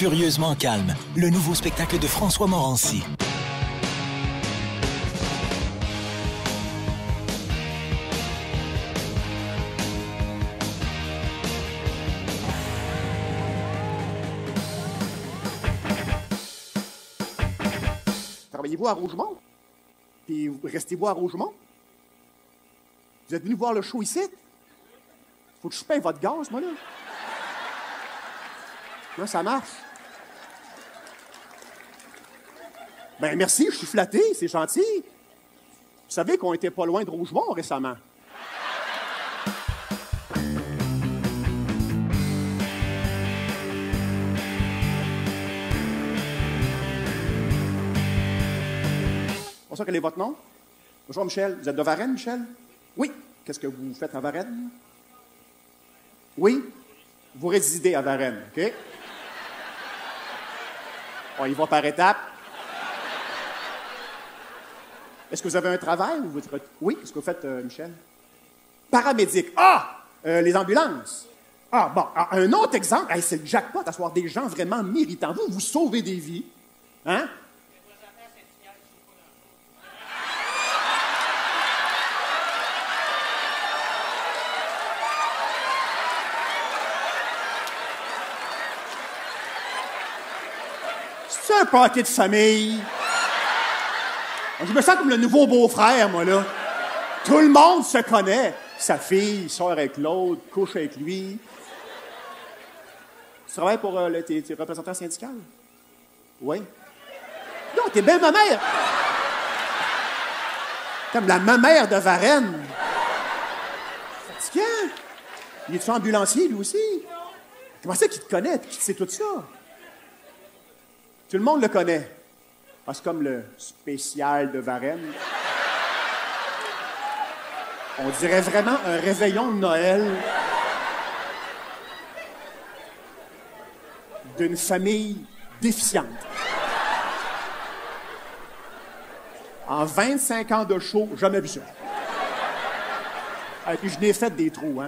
Furieusement calme, le nouveau spectacle de François Morancy. Travaillez-vous à Rougemont? Puis restez-vous à Rougemont? Vous êtes venu voir le show ici? Faut que je paye votre gaz, moi, là. Là, ça marche. Ben merci, je suis flatté, c'est gentil. Vous savez qu'on était pas loin de Rougemont récemment. Bonsoir, quel est votre nom? Bonjour, Michel. Vous êtes de Varennes, Michel? Oui. Qu'est-ce que vous faites à Varennes? Oui. Vous résidez à Varennes, OK? On y va par étapes. Est-ce que vous avez un travail ou vous... Oui, qu'est-ce que vous faites, Michel? Paramédic. Ah! Les ambulances. Ah, bon. Ah, un autre exemple. Hey, c'est le jackpot, à soir des gens vraiment méritants. Vous sauvez des vies. Hein? C'est un party de famille. Je me sens comme le nouveau beau-frère, moi, là. Tout le monde se connaît. Sa fille sort avec l'autre, couche avec lui. Tu travailles pour tes représentants syndicaux? Oui. Non, t'es bien ma mère. Comme la mamère de Varennes. Fatigant. Il est-tu ambulancier, lui aussi? Comment c'est qu'il te connaît, qu'il sait tout ça? Tout le monde le connaît. Ah, c'est comme le spécial de Varennes. On dirait vraiment un réveillon de Noël d'une famille déficiente. En 25 ans de show, jamais vu ça. Et puis je n'ai fait des trous, hein.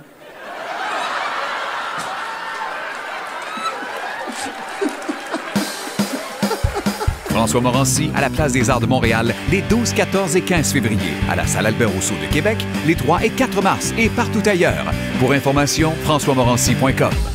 François Morancy à la Place des Arts de Montréal les 12, 14 et 15 février. À la Salle Albert-Rousseau de Québec les 3 et 4 mars et partout ailleurs. Pour information, françoismorancy.com.